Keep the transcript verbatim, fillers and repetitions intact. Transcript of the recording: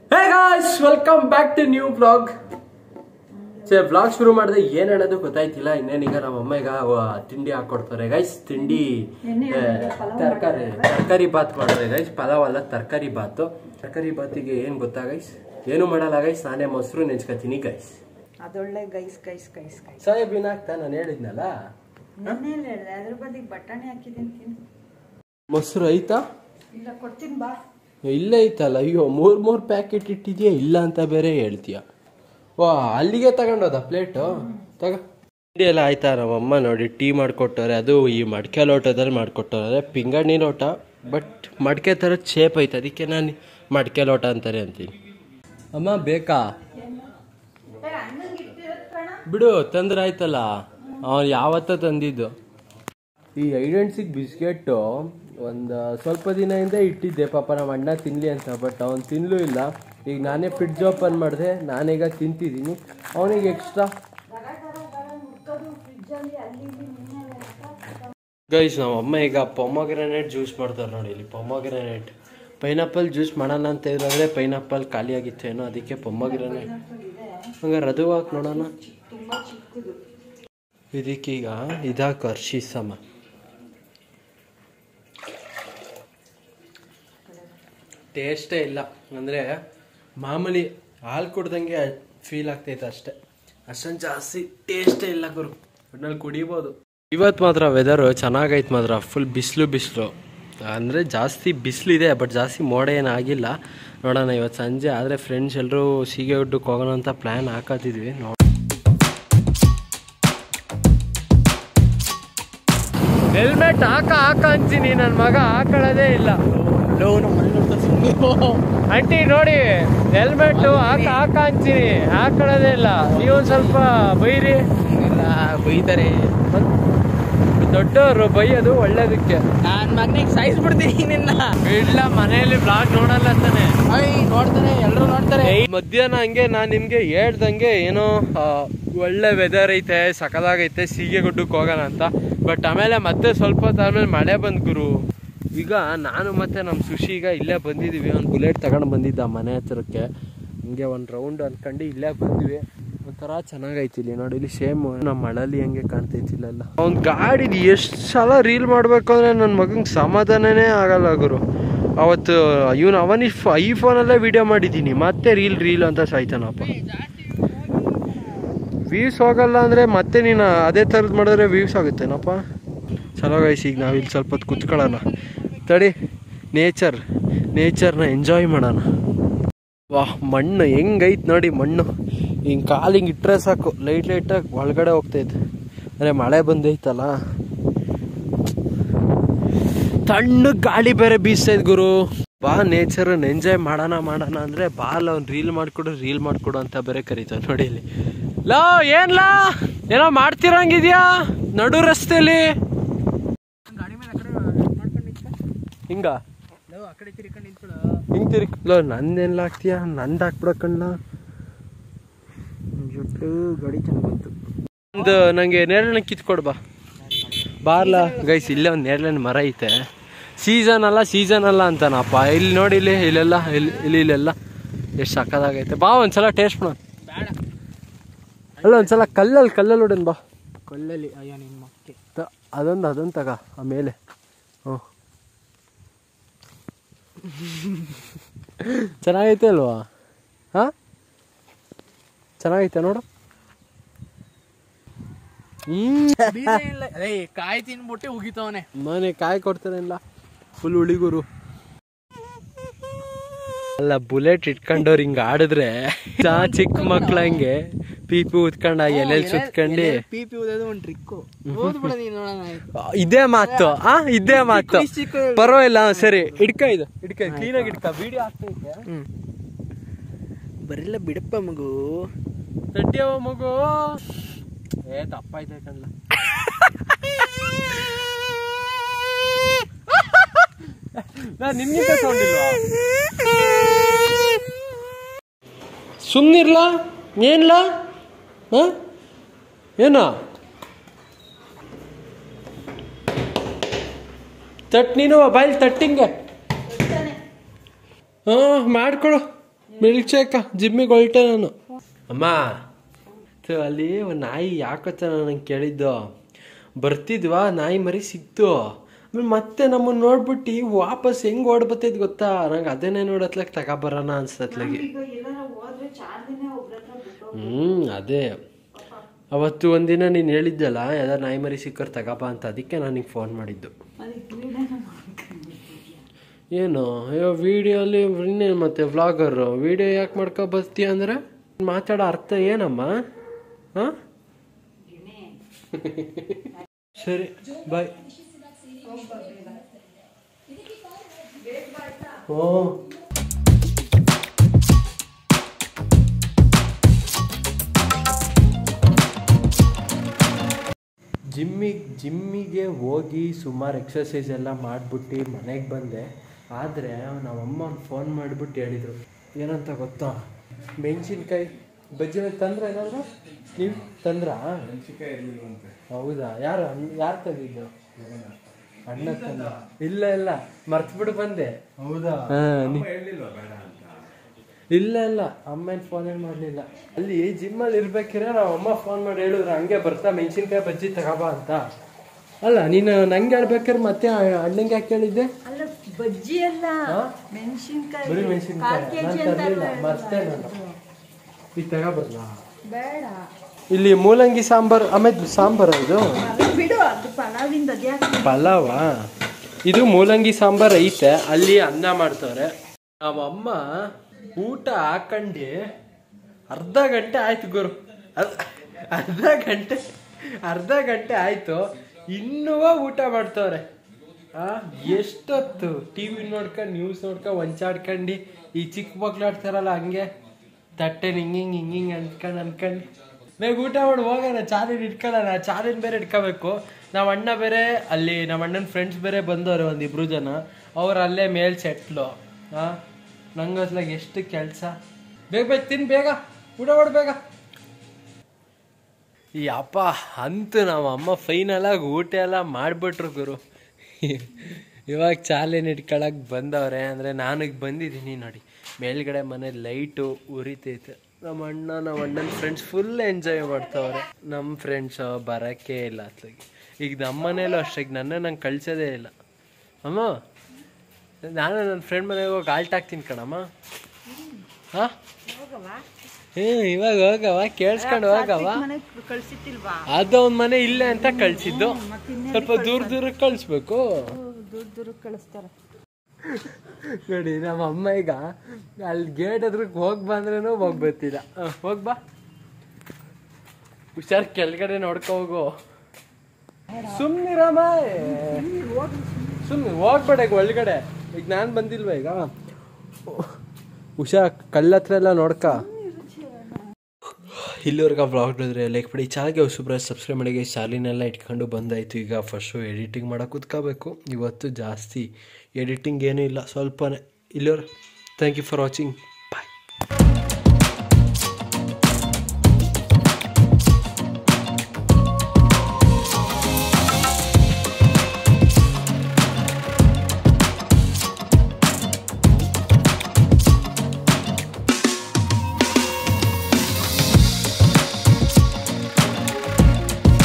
Hey guys welcome back to new blog. Say blog ಶುರು ಮಾಡಿದೆ ಏನ್ ಹೇಳೋದು ಗೊತ್ತಾಯ್ತಿಲ್ಲ. ಇನ್ನೇನೀಗ ನಮ್ಮ ಅಮ್ಮ ಈಗ ತಿಂಡಿ ಹಾಕೊಡ್ತಾರೆ ಗೈಸ್. ತಿಂಡಿ ತರಕಾರಿ ತರಕಾರಿ ಬಾತ್ ಮಾಡಿದ್ರೆ ಗೈಸ್. ಪಲಾವ್ ಅಲ್ಲ ತರಕಾರಿ ಬಾತು. ತರಕಾರಿ ಬಾತಿಗೆ ಏನ್ ಗೊತ್ತಾ ಗೈಸ್, ಏನು ಮಾಡಲ್ಲ ಗೈಸ್. ನಾನೇ ಮೊಸರು ನೆಂಚ್ಕೊತೀನಿ ಗೈಸ್. ಅದೊಳ್ಳೆ guys guys guys guys soybean ಹಾಕ್ತಾ ನಾನು ಹೇಳಿದ್ನಲ್ಲ, ಅದ್ರ ಬದಿಗೆ ಬಟಾಣಿ ಹಾಕಿದ್ದೀನಿ. ಮೊಸರು ಐತಾ? ಇಲ್ಲ ಕೊಡ್ತೀನಿ ಬಾ. ಇಲ್ಲೇ ಐತಲ್ಲ. ಅಯ್ಯೋ ಮೂರ್ ಮೂರ್ ಪ್ಯಾಕೆಟ್ ಇಟ್ಟಿದ್ಯಾ ಇಲ್ಲ ಅಂತ ಬೇರೆ ಹೇಳ್ತೀಯ. ವಾ ಅಲ್ಲಿಗೆ ತಗೊಂಡೋದ ಪ್ಲೇಟು ತಗ. ತಿಂಡಿ ಎಲ್ಲ ಆಯ್ತಾ? ನಮ್ಮಮ್ಮ ನೋಡಿ ಟೀ ಮಾಡಿಕೊಟ್ಟವ್ರೆ. ಅದು ಈ ಮಡಿಕೆ ಲೋಟದಲ್ಲಿ ಮಾಡಿಕೊಟ್ಟವ್ರೆ. ಪಿಂಗಾಣಿ ಲೋಟ ಬಟ್ ಮಡಿಕೆ ಥರದ ಶೇಪ್ ಐತೆ, ಅದಕ್ಕೆ ನಾನು ಮಡಿಕೆ ಲೋಟ ಅಂತಾರೆ ಅಂತೀನಿ. ಅಮ್ಮ ಬೇಕಾ? ಬಿಡು ತಂದ್ರೆ ಆಯ್ತಲ್ಲ. ಅವನು ಯಾವತ್ತ ತಂದಿದ್ದು. ಈ ಐಡೆಂಟ್ಸಿಗೆ ಬಿಸ್ಕೆಟ್ಟು ಒಂದು ಸ್ವಲ್ಪ ದಿನದಿಂದ ಇಟ್ಟಿದ್ದೆ ಪಾಪ ನಮ್ಮ ಅಣ್ಣ ತಿನ್ನಲಿ ಅಂತ. ಬಟ್ ಅವ್ನು ತಿನ್ನಲೂ ಇಲ್ಲ. ಈಗ ನಾನೇ ಫ್ರಿಡ್ಜ್ ಓಪನ್ ಮಾಡಿದೆ, ನಾನೀಗ ತಿಂತಿದ್ದೀನಿ. ಅವನಿಗೆ ಎಕ್ಸ್ಟ್ರಾ ಗೈಸ್ ನಮ್ಮ ಅಮ್ಮ ಈಗ ಪೊಮೊಗ್ರಾನೇಟ್ ಜ್ಯೂಸ್ ಮಾಡ್ತಾರೆ ನೋಡಿ. ಇಲ್ಲಿ ಪೊಮೊಗ್ರಾನೇಟ್ ಪೈನಾಪಲ್ ಜ್ಯೂಸ್ ಮಾಡೋಣ ಅಂತ ಹೇಳಿದ್ರೆ ಪೈನಾಪಲ್ ಖಾಲಿಯಾಗಿತ್ತು ಏನೋ, ಅದಕ್ಕೆ ಪೊಮೊಗ್ರಾನೇಟ್. ಹಂಗಾರೆ ಅದು ಹಾಕಿ ನೋಡೋಣ. ಇದಕ್ಕೀಗ ಇದಾಕ ಹರ್ಷಿಸಮ್ಮ. ಟೇಸ್ಟೇ ಇಲ್ಲ, ಅಂದರೆ ಮಾಮೂಲಿ ಹಾಲು ಕುಡ್ದಂಗೆ ಫೀಲ್ ಆಗ್ತೈತೆ ಅಷ್ಟೇ. ಅಷ್ಟೊಂದು ಜಾಸ್ತಿ ಟೇಸ್ಟೇ ಇಲ್ಲ ಗುರು. ಒಟ್ನಲ್ಲಿ ಕುಡಿಬೋದು. ಇವತ್ತು ಮಾತ್ರ ವೆದರು ಚೆನ್ನಾಗೈತೆ ಮಾತ್ರ. ಫುಲ್ ಬಿಸಿಲು ಬಿಸಿಲು ಅಂದರೆ ಜಾಸ್ತಿ ಬಿಸಿಲಿದೆ, ಬಟ್ ಜಾಸ್ತಿ ಮೋಡ ಏನಾಗಿಲ್ಲ. ನೋಡೋಣ ಇವತ್ತು ಸಂಜೆ ಆದರೆ ಫ್ರೆಂಡ್ಸ್ ಎಲ್ಲರೂ ಸೀಗೆಗುಡ್ಡಕ್ಕೆ ಹೋಗೋಣ ಅಂತ ಪ್ಲ್ಯಾನ್ ಹಾಕತ್ತಿದ್ವಿ. ನೋಡಿ ಹೆಲ್ಮೆಟ್ ಹಾಕ ಹಾಕ ಅಂತೀನಿ, ನನ್ನ ಮಗ ಹಾಕೊಳ್ಳೋದೇ ಇಲ್ಲ. ಆಂಟಿ ನೋಡಿ ಹೆಲ್ಮೆಟ್ ಹಾಕ ಹಾಕ ಅಂತೀನಿ, ಹಾಕೊಳ್ಳೋದೇ ಇಲ್ಲ. ನೀವು ಸ್ವಲ್ಪ ಬೈರಿ. ಬೈತಾರೆ ದೊಡ್ಡವರು ಬೈಯೋದು ಒಳ್ಳೇದಕ್ಕೆ. ನಾನ್ ಮಗನಿಗೆ ಸಾಯಿಸ್ಬಿಡ್ತೀನಿ ನಿನ್ನ. ಇಲ್ಲ ಮನೆಯಲ್ಲಿ ಬ್ಲಾಗ್ ನೋಡಲ್ಲ ಅಂತಾನೆ. ನೋಡ್ತಾರೆ, ಎಲ್ರು ನೋಡ್ತಾರೆ. ಮಧ್ಯಾಹ್ನ ಹಂಗೆ ನಾನ್ ನಿಮ್ಗೆ ಹೇಳ್ದಂಗೆ ಏನೋ ಒಳ್ಳೆ ವೆದರ್ ಐತೆ, ಸಕಲಾಗೈತೆ, ಸೀಗೆಗುಡ್ಡಕ್ಕೆ ಹೋಗೋಣ ಅಂತ. ಬಟ್ ಆಮೇಲೆ ಮತ್ತೆ ಸ್ವಲ್ಪ ಹೊತ್ತು ಆದ್ಮೇಲೆ ಮಳೆ ಬಂದ್ ಗುರು. ಈಗ ನಾನು ಮತ್ತೆ ನಮ್ಮ ಸುಶಿ ಈಗ ಇಲ್ಲೇ ಬಂದಿದ್ದೀವಿ. ಒಂದು ಬುಲೆಟ್ ತಗೊಂಡು ಬಂದಿದ್ದ ಮನೆ ಹತ್ರಕ್ಕೆ. ಹಿಂಗೆ ಒಂದು ರೌಂಡ್ ಅಂದ್ಕೊಂಡು ಇಲ್ಲೇ ಬಂದ್ವಿ. ಒಂಥರ ಚೆನ್ನಾಗೈತಿ ಇಲ್ಲಿ ನೋಡಿ. ಇಲ್ಲಿ ಸೇಮ್ ನಮ್ಮ ಮಳಲಿ ಹೆಂಗೆ ಕಾಣ್ತೈತಿ ಇಲ್ಲೆಲ್ಲ. ಅವ್ನ ಗಾಡಿದು ಎಷ್ಟು ಸಲ ರೀಲ್ ಮಾಡಬೇಕು ಅಂದರೆ ನನ್ನ ಮಗಂಗೆ ಸಮಾಧಾನನೇ ಆಗಲ್ಲ ಗುರು. ಅವತ್ತು ಇವನು ಅವನಿ ಐಫೋನಲ್ಲೇ ವಿಡಿಯೋ ಮಾಡಿದ್ದೀನಿ, ಮತ್ತೆ ರೀಲ್ ರೀಲ್ ಅಂತ ಸಾಯ್ತಾನಪ್ಪ. ವ್ಯೂಸ್ ಹೋಗಲ್ಲ ಅಂದರೆ ಮತ್ತೆ ನೀನು ಅದೇ ಥರದ್ದು ಮಾಡಿದ್ರೆ ವ್ಯೂಸ್ ಆಗುತ್ತೇನಪ್ಪ. ಚಲೋ ಗೈಸ್, ಈಗ ನಾವು ಇಲ್ಲಿ ಸ್ವಲ್ಪ ಹೊತ್ತು ಕುತ್ಕೊಳ್ಳೋಣ ತಡಿ. ನೇಚರ್ ನೇಚರ್ನ ಎಂಜಾಯ್ ಮಾಡೋಣ. ವಾಹ್ ಮಣ್ಣು ಹೆಂಗೈತೆ ನೋಡಿ. ಮಣ್ಣು ಹಿಂಗೆ ಕಾಲು ಹಿಂಗೆ ಇಟ್ಟರೆ ಸಾಕು, ಲೈಟ್ ಲೈಟಾಗಿ ಒಳಗಡೆ ಹೋಗ್ತೈತೆ. ಅಂದರೆ ಮಳೆ ಬಂದೈತಲ್ಲ, ತಣ್ಣಗೆ ಗಾಳಿ ಬೇರೆ ಬೀಸ್ತೈತೆ ಗುರು. ಬಾ ನೇಚರನ್ನ ಎಂಜಾಯ್ ಮಾಡೋಣ ಮಾಡೋಣ ಅಂದರೆ ಬಾ ಅಲ್ಲ ಅವ್ನು ರೀಲ್ ಮಾಡಿಕೊಡು ರೀಲ್ ಮಾಡಿಕೊಡು ಅಂತ ಬೇರೆ ಕರೀತಾವೆ ನೋಡಿ. ಇಲ್ಲಿ ಲೋ ಏನ್ಲಾ ಏನೋ ಮಾಡ್ತಿರಂಗಿದ್ಯಾ ನಡು ರಸ್ತೆಯಲ್ಲಿ ಹಿಂಗ ಹಿಂಗ್ ತಿರ್ಕಲೋ. ನಂದೇನ್ಲ ಹಾಕ್ತೀಯ? ನಂದು ಹಾಕ್ಬಿಡಕಣ್ಣ. ಜೊಟ್ಟು ಗಾಡಿ ಚೆನ್ನಾಗಿ ಬಂತು. ಒಂದು ನಂಗೆ ನೇರಳೆ ಕಿತ್ಕೊಡ್ ಬಾ ಬಾರ್ಲ ಗೈಸ್. ಇಲ್ಲೇ ಒಂದು ನೇರಳೆ ಮರ ಐತೆ. ಸೀಸನ್ ಅಲ್ಲ ಸೀಸನ್ ಅಲ್ಲ ಅಂತಾನಪ್ಪ. ಇಲ್ಲಿ ನೋಡಿ, ಇಲ್ಲಿ ಇಲ್ಲೆಲ್ಲ ಇಲ್ಲಿ ಇಲ್ಲಿ ಇಲ್ಲೆಲ್ಲ ಎಷ್ಟು ಸಕ್ಕದಾಗೈತೆ. ಬಾ ಒಂದ್ಸಲ ಟೇಸ್ಟ್ ಮಾಡೋಣ. ಅಲ್ಲ ಒಂದ್ಸಲ ಕಲ್ಲಲ್ಲಿ ಕಲ್ಲಲ್ಲಿ ಹೊಡನ್ ಬಾ. ಕಲ್ಲಲ್ಲಿ ಅಯ್ಯೋ ನಿಮ್ಮ ಮಕ್ಕೆ ಅದೊಂದು ಅದೊಂದು ತಗ ಆಮೇಲೆ. ಹ್ಞೂ ಚೆನ್ನಾಗೈತೆ ಅಲ್ವಾ? ಹಾಂ ಚೆನ್ನಾಗೈತೆ ನೋಡು. ಕಾಯಿ ತಿನ್ಬಿಟ್ಟು ಉಗಿತವನೆ. ಮನೆ ಕಾಯಿ ಕೊಡ್ತಾನಿಲ್ಲ ಫುಲ್ ಹುಳಿಗುರು. ಅಲ್ಲ ಬುಲೆಟ್ ಇಟ್ಕೊಂಡವ್ರು ಹಿಂಗ ಆಡಿದ್ರೆ ಚಿಕ್ಕ ಮಕ್ಳ ಹಂಗೆ ಪೀಪಿ ಉತ್ಕೊಂಡ ಎಲೆಲ್ ಸುತ್ಕೊಂಡು ಪೀಪಿ ಊದೋದು ಒಂದು ಟ್ರಿಕ್ಕು. ಇದೇ ಮಾತು ಆ ಇದೇ ಮಾತು ಪರವಾಗಿಲ್ಲ. ಸರಿ ಇಡ್ಕ, ಇದು ಇಡ್ಕ, ಕ್ಲೀನಾಗಿ ಇಡ್ಕ. ವಿಡಿಯೋ ಆಗ್ತೈತೆ. ಹ್ಮ್ ಬರಿಲ್ಲ ಬಿಡಪ್ಪ ಮಗು. ತಟ್ಟಿಯವ ಮಗು. ಏ ತಪ್ಪಾಯ್ತು ಕಣ್ಣ. ನಾ ನಿನ್ಗಿಂತ ಸೌಂಡ್ ಇಲ್ವಾ? ಸುಮ್ನಿರ್ಲಾ ಏನ್ಲ? ಹ ಏನ ತಟ್ ನೀನು ಬಾಯಲ್ಲಿ ತಟ್ಟಿಂಗೆ. ಹಾಂ ಮಾಡ್ಕೊಳು. ಮಿಲ್ಕ್ ಶೇಕ ಜಿಮ್ಮಿಗೆ ಹೊಲ್ಟೆ ನಾನು. ಅಮ್ಮ ಥು, ಅಲ್ಲಿ ಒಂದು ನಾಯಿ ಯಾಕತ್ತ ನಂಗೆ ಕೇಳಿದ್ದು. ಬರ್ತಿದ್ವಾ ನಾಯಿ ಮರಿ ಸಿಕ್ತು, ಆಮೇಲೆ ಮತ್ತೆ ನಮ್ಮನ್ನು ನೋಡ್ಬಿಟ್ಟು ವಾಪಸ್ ಹೆಂಗ್ ಓಡ್ಬತ್ತೈದ್ ಗೊತ್ತಾ. ನಂಗೆ ಅದನ್ನೇ ನೋಡತ್ಲಕ್ ತಗೊಬರೋಣ ಅನ್ಸತ್ಲಾಗಿ. ಹ್ಮ್ ಅದೇ ಅವತ್ತು ಒಂದಿನ ನೀನು ಹೇಳಿದ್ದಲ್ಲ ಯಾವ್ದಾರು ನಾಯಿ ಮರಿ ಸಿಕ್ಕರ್ ತಗೋಬ ಅಂತ, ಅದಕ್ಕೆ ನಾನು ನಿಂಗೆ ಫೋನ್ ಮಾಡಿದ್ದು. ಏನು ಅಯ್ಯೋ ವಿಡಿಯೋಲಿ ಇನ್ನೇನು ಮತ್ತೆ ವ್ಲಾಗರು ವಿಡಿಯೋ ಯಾಕೆ ಮಾಡ್ಕೊ ಬರ್ತೀಯ ಅಂದ್ರೆ ಮಾತಾಡೋ ಅರ್ಥ ಏನಮ್ಮ? ಹಾಂ ಸರಿ ಬಾಯ್. ಓ ಜಿಮ್ಮಿಗೆ ಜಿಮ್ಮಿಗೆ ಹೋಗಿ ಸುಮಾರು ಎಕ್ಸಸೈಸ್ ಎಲ್ಲ ಮಾಡಿಬಿಟ್ಟು ಮನೆಗೆ ಬಂದೆ. ಆದರೆ ನಮ್ಮಮ್ಮ ಫೋನ್ ಮಾಡಿಬಿಟ್ಟು ಹೇಳಿದರು ಏನಂತ ಗೊತ್ತಾ, ಮೆಣಸಿನ್ಕಾಯಿ ಬಜ್ಜಿ ತಂದ್ರೆ ಏನಾದ್ರು ನೀವು ತಂದ್ರ? ಹೌದಾ? ಯಾರು ಯಾರು ತಂದಿದ್ದು? ಅಣ್ಣ ತಂದ? ಇಲ್ಲ ಇಲ್ಲ ಮರ್ತ್ಬಿಟ್ಟು ಬಂದೆ. ಹೌದಾ? ಇಲ್ಲ ಇಲ್ಲ ಅಮ್ಮನ ಫೋನ್ ಏನು ಮಾಡಲಿಲ್ಲ. ಅಲ್ಲಿ ಜಿಮ್ಮಲ್ಲಿ ಇರ್ಬೇಕಿದ್ರೆ ನಾವು ಅಮ್ಮ ಫೋನ್ ಮಾಡಿ ಹೇಳಿದ್ರು ಹಂಗೆ ಬರ್ತಾ ಮೆಣಸಿನ್ಕಾಯಿ ಬಜ್ಜಿ ತಗೋಬ ಅಂತ. ಅಲ್ಲ ನೀನು ನಂಗೆ ಹೇಳ್ಬೇಕಾದ್ರೆ ಮತ್ತೆ ಅಣ್ಣಂಗೆ ಯಾಕೆ ಹೇಳಿದ್ದೆ? ಅಲ್ಲ ಬಜ್ಜಿ ಅಲ್ಲ ಮೆಣಸಿನ್ಕಾಯಿ, ಬರೀ ಮೆಣಸಿನ್ಕಾಯಿ ನಾನು ತರಲಿಲ್ಲ, ಮರ್ತೆ ನಾನು. ಈಗ ತಗೋಬರ್ಲಾ? ಬೇಡ. ಇಲ್ಲಿ ಮೂಲಂಗಿ ಸಾಂಬಾರು ಆಮೇಲೆ ಸಾಂಬಾರು ಇದು ಬಿಡು, ಅದು ಪಲಾವಿಂದ ಅದ್ಯಾಕೆ? ಪಲಾವಾ? ಇದು ಮೂಲಂಗಿ ಸಾಂಬಾರು ಐತೆ, ಅಲ್ಲಿ ಅನ್ನ ಮಾಡ್ತವ್ರೆ. ನಮ್ಮಮ್ಮ ಊಟ ಹಾಕಂಡು ಅರ್ಧ ಗಂಟೆ ಆಯ್ತು ಗುರು. ಅರ್ಧ ಗಂಟೆ ಅರ್ಧ ಗಂಟೆ ಆಯ್ತು, ಇನ್ನೂ ಊಟ ಮಾಡ್ತವ್ರೆ. ಆ ಎಷ್ಟೊತ್ತು ಟಿ ವಿ ನೋಡ್ಕೊಂಡು ನ್ಯೂಸ್ ನೋಡ್ಕೊಂಡು ಒಂಚಾಡ್ಕೊಂಡು ಈ ಚಿಕ್ಕ ಮಕ್ಳು ಆಡ್ತಾರಲ್ಲ ಹಂಗೆ ತಟ್ಟೆ ಹಿಂಗಿಂಗ್ ಹಿಂಗಿಂಗ್ ಅನ್ಕೊಂಡು ಅನ್ಕೊಂಡು ಬೇಗ ಊಟ ಮಾಡಿ ಹೋಗೋಣ. ಚಾಲಿನ ಇಟ್ಕೊಳ್ಳೋಣ, ಚಾಲಿನ ಬೇರೆ ಇಟ್ಕೋಬೇಕು. ನಮ್ಮ ಅಣ್ಣ ಬೇರೆ ಅಲ್ಲಿ ನಮ್ಮ ಅಣ್ಣನ ಫ್ರೆಂಡ್ಸ್ ಬೇರೆ ಬಂದವ್ರೆ ಒಂದಿಬ್ರು ಜನ, ಅವ್ರು ಅಲ್ಲೇ ಮೇಲ್ ಸೆಟ್ಲು. ಹಾಂ ನಂಗೆ ಅದ್ಲಾಗ ಎಷ್ಟು ಕೆಲಸ. ಬೇಗ ಬೇಗ ತಿನ್, ಬೇಗ ಊಟ ಮಾಡಿ ಬೇಗ. ಈ ಅಪ್ಪ ಅಂತೂ ನಮ್ಮ ಅಮ್ಮ ಫೈನಲಾಗಿ ಊಟ ಎಲ್ಲ ಮಾಡಿಬಿಟ್ರು ಗುರು. ಇವಾಗ ಚಾಲಿನ ಇಟ್ಕೊಳಕ್ಕೆ ಬಂದವ್ರೆ. ಅಂದರೆ ನಾನೀಗ ಬಂದಿದ್ದೀನಿ ನೋಡಿ, ಮೇಲ್ಗಡೆ ಮನೆ ಲೈಟು ಉರಿತೈತೆ. ನಮ್ಮ ಅಣ್ಣ ನಮ್ಮ ಅಣ್ಣನ ಫ್ರೆಂಡ್ಸ್ ಫುಲ್ ಎಂಜಾಯ್ ಮಾಡ್ತವ್ರೆ. ನಮ್ಮ ಫ್ರೆಂಡ್ಸ್ ಬರೋಕ್ಕೆ ಇಲ್ಲ ಅತ್ಲಾಗಿ. ಈಗ ನಮ್ಮ ಮನೇಲೂ ಅಷ್ಟೇ, ಈಗ ನನ್ನ ನಂಗೆ ಕಳ್ಸೋದೇ ಇಲ್ಲ. ಅಮ್ಮ ನಾನು ನನ್ನ ಫ್ರೆಂಡ್ ಮನೆಗೆ ಹೋಗಿ ಆಲ್ಟ್ ಹಾಕ್ತೀನಿ ಕಣಮ್ಮ. ಹಾಂ ಹ್ಞೂ ಇವಾಗ ಹೋಗವ, ಕೇಳಿಸ್ಕೊಂಡು ಹೋಗವ. ಅದು ಅವ್ನ ಮನೆ ಇಲ್ಲೇ ಅಂತ ಕಳ್ಸಿದ್ದು, ಸ್ವಲ್ಪ ದೂರ ದೂರಕ್ಕೆ ಕಳಿಸ್ಬೇಕು. ದೂರ ದೂರಕ್ಕೆ ಕಳಿಸ್ತಾರೆ ನೋಡಿ ನಮ್ಮ ಅಮ್ಮ ಈಗ ಅಲ್ಲಿ ಗೇಟ್ ಹತ್ರಕ್ಕೆ ಹೋಗಿ ಬಂದ್ರೂ ಹೋಗಿ ಬರ್ತಿಲ್ಲ. ಹೋಗಿ ಬಾ, ಹುಷಾರ್ ಕೆಳಗಡೆ ನೋಡ್ಕೊ ಹೋಗು. ಸುಮ್ಮನಿರಮ್ಮ, ಸುಮ್ಮನೆ ಹೋಗ್ಬೇಡ ಈಗ ಒಳಗಡೆ. ಈಗ ನಾನು ಬಂದಿಲ್ವ ಈಗ, ಹುಷಾರ್ ಕಲ್ಲತ್ರ ಎಲ್ಲ ನೋಡ್ಕ. ಇಲ್ಲಿವರೆಗೆ ವ್ಲಾಗ್ ನೋಡಿದ್ರೆ ಲೈಕ್ ಮಾಡಿ, ಚಾನಲ್ಗೆ ಹೊಸಬ್ರ ಸಬ್ಸ್ಕ್ರೈಬ್ ಮಾಡಿ. ಚಾಲಿನೆಲ್ಲ ಇಟ್ಕೊಂಡು ಬಂದಾಯಿತು. ಈಗ ಫಸ್ಟು ಎಡಿಟಿಂಗ್ ಮಾಡೋಕೆ ಕೂತ್ಕೋಬೇಕು. ಇವತ್ತು ಜಾಸ್ತಿ ಎಡಿಟಿಂಗ್ ಏನೂ ಇಲ್ಲ, ಸ್ವಲ್ಪನೇ. ಇಲ್ಲಿವರೆಗೆ thank you for watching, bye.